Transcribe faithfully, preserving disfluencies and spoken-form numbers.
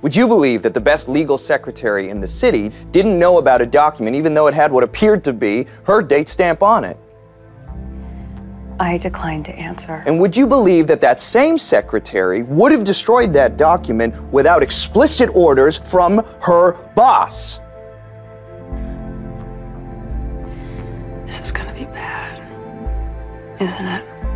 Would you believe that the best legal secretary in the city didn't know about a document even though it had what appeared to be her date stamp on it? I decline to answer. And would you believe that that same secretary would have destroyed that document without explicit orders from her boss? This is gonna be bad, isn't it?